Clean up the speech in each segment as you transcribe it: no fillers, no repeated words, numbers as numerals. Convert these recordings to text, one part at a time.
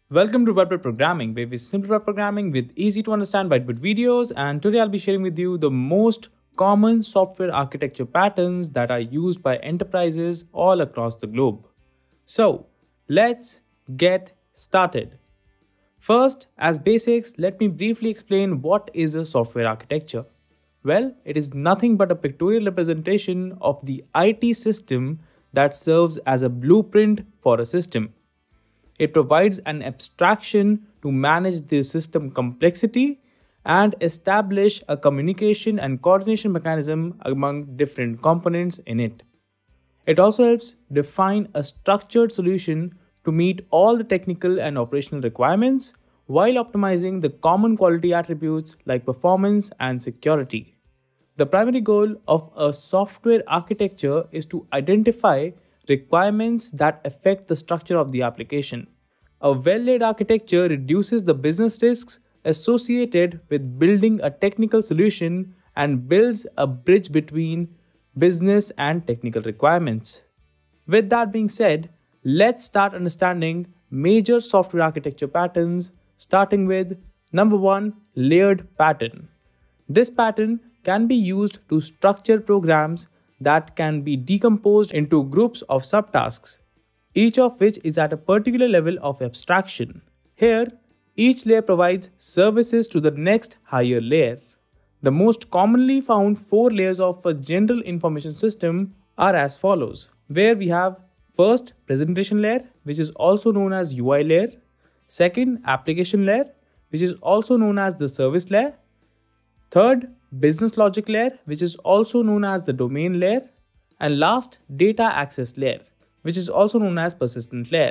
Welcome to Blackboard Programming, where we simplify programming with easy to understand byte-bit videos. And today I'll be sharing with you the most common software architecture patterns that are used by enterprises all across the globe. So let's get started. First, as basics, let me briefly explain what is a software architecture. Well, it is nothing but a pictorial representation of the IT system that serves as a blueprint for a system. It provides an abstraction to manage the system complexity and establish a communication and coordination mechanism among different components in it. It also helps define a structured solution to meet all the technical and operational requirements while optimizing the common quality attributes like performance and security. The primary goal of a software architecture is to identify requirements that affect the structure of the application. A well-laid architecture reduces the business risks associated with building a technical solution and builds a bridge between business and technical requirements. With that being said, let's start understanding major software architecture patterns, starting with number 1, layered pattern. This pattern can be used to structure programs that can be decomposed into groups of subtasks, each of which is at a particular level of abstraction. Here, each layer provides services to the next higher layer. The most commonly found 4 layers of a general information system are as follows, where we have first, presentation layer, which is also known as UI layer. Second, application layer, which is also known as the service layer. Third, business logic layer, which is also known as the domain layer. And last, data access layer, which is also known as persistent layer.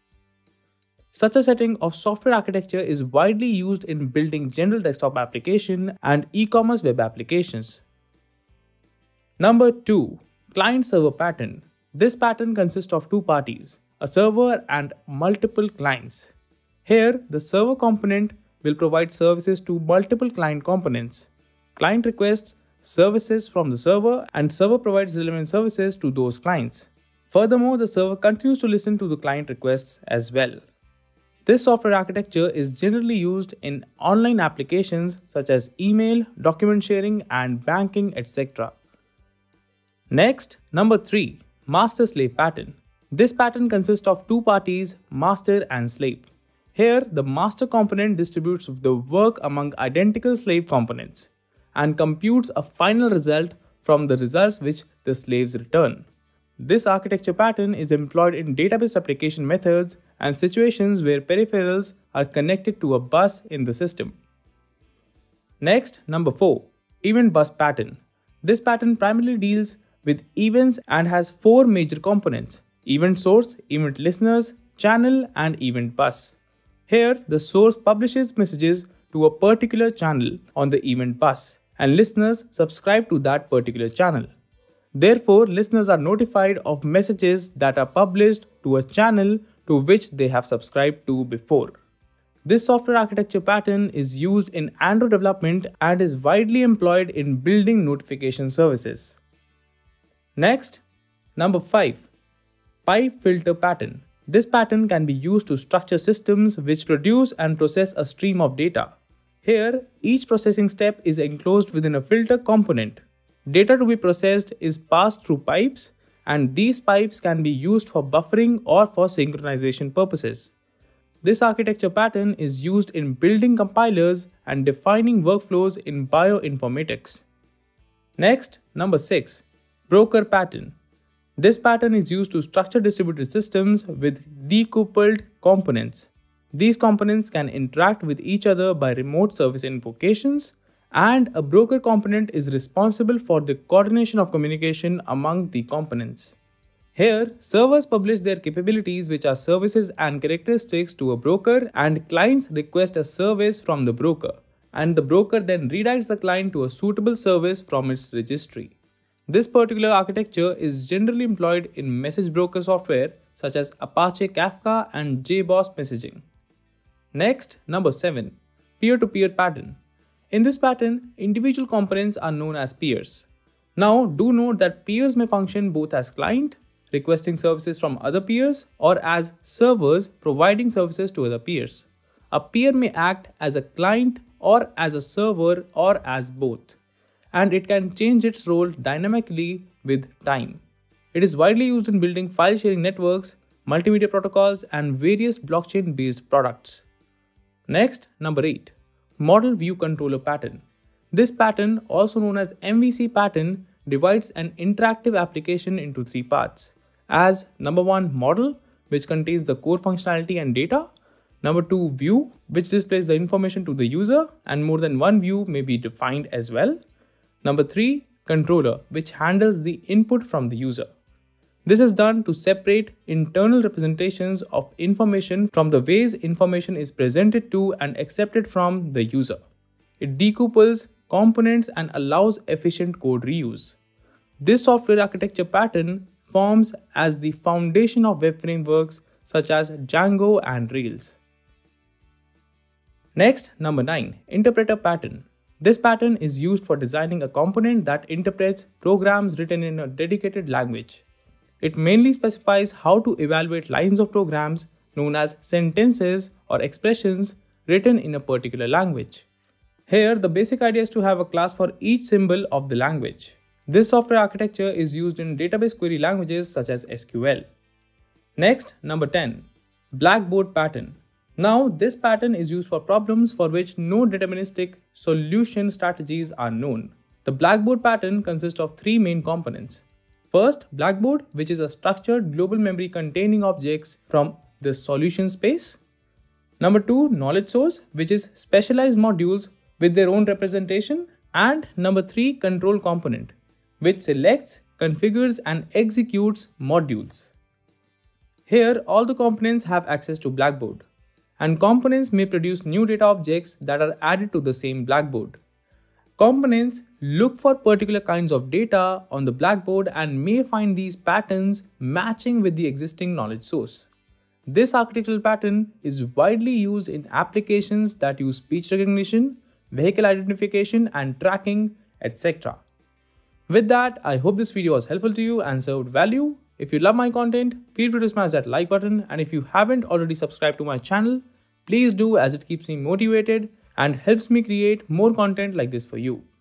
Such a setting of software architecture is widely used in building general desktop application and e-commerce web applications. Number 2, client-server pattern. This pattern consists of 2 parties, a server and multiple clients. Here, the server component will provide services to multiple client components. Client requests services from the server and server provides relevant services to those clients. Furthermore, the server continues to listen to the client requests as well. This software architecture is generally used in online applications such as email, document sharing, and banking, etc. Next, number 3, master-slave pattern. This pattern consists of 2 parties, master and slave. Here, the master component distributes the work among identical slave components and computes a final result from the results which the slaves return. This architecture pattern is employed in database application methods and situations where peripherals are connected to a bus in the system. Next, number 4, event bus pattern. This pattern primarily deals with events and has 4 major components: event source, event listeners, channel, and event bus. Here, the source publishes messages to a particular channel on the event bus, and listeners subscribe to that particular channel. Therefore, listeners are notified of messages that are published to a channel to which they have subscribed to before. This software architecture pattern is used in Android development and is widely employed in building notification services. Next, number 5, pipe filter pattern. This pattern can be used to structure systems which produce and process a stream of data. Here, each processing step is enclosed within a filter component. Data to be processed is passed through pipes, and these pipes can be used for buffering or for synchronization purposes. This architecture pattern is used in building compilers and defining workflows in bioinformatics. Next, number 6, broker pattern. This pattern is used to structure distributed systems with decoupled components. These components can interact with each other by remote service invocations, and a broker component is responsible for the coordination of communication among the components. Here, servers publish their capabilities, which are services and characteristics, to a broker, and clients request a service from the broker, and the broker then redirects the client to a suitable service from its registry. This particular architecture is generally employed in message broker software such as Apache Kafka and JBoss messaging. Next, number 7, peer-to-peer pattern. In this pattern, individual components are known as peers. Now, do note that peers may function both as client requesting services from other peers, or as servers providing services to other peers. A peer may act as a client or as a server or as both, and it can change its role dynamically with time. It is widely used in building file sharing networks, multimedia protocols, and various blockchain based products. Next, number 8. Model View Controller Pattern. This pattern, also known as MVC pattern, divides an interactive application into 3 parts. As number 1, model, which contains the core functionality and data. Number 2, view, which displays the information to the user, and more than one view may be defined as well. Number 3, controller, which handles the input from the user. This is done to separate internal representations of information from the ways information is presented to and accepted from the user. It decouples components and allows efficient code reuse. This software architecture pattern forms as the foundation of web frameworks such as Django and Rails. Next, number 9, interpreter pattern. This pattern is used for designing a component that interprets programs written in a dedicated language. It mainly specifies how to evaluate lines of programs known as sentences or expressions written in a particular language. Here, the basic idea is to have a class for each symbol of the language. This software architecture is used in database query languages such as SQL. Next, number 10, Blackboard pattern. Now, this pattern is used for problems for which no deterministic solution strategies are known. The Blackboard pattern consists of 3 main components. First, Blackboard, which is a structured global memory containing objects from the solution space. Number 2, knowledge source, which is specialized modules with their own representation. And number 3, control component, which selects, configures, and executes modules. Here, all the components have access to Blackboard, and components may produce new data objects that are added to the same Blackboard. Components look for particular kinds of data on the Blackboard and may find these patterns matching with the existing knowledge source. This architectural pattern is widely used in applications that use speech recognition, vehicle identification, and tracking, etc. With that, I hope this video was helpful to you and served value. If you love my content, feel free to smash that like button, and if you haven't already subscribed to my channel, please do, as it keeps me motivated and helps me create more content like this for you.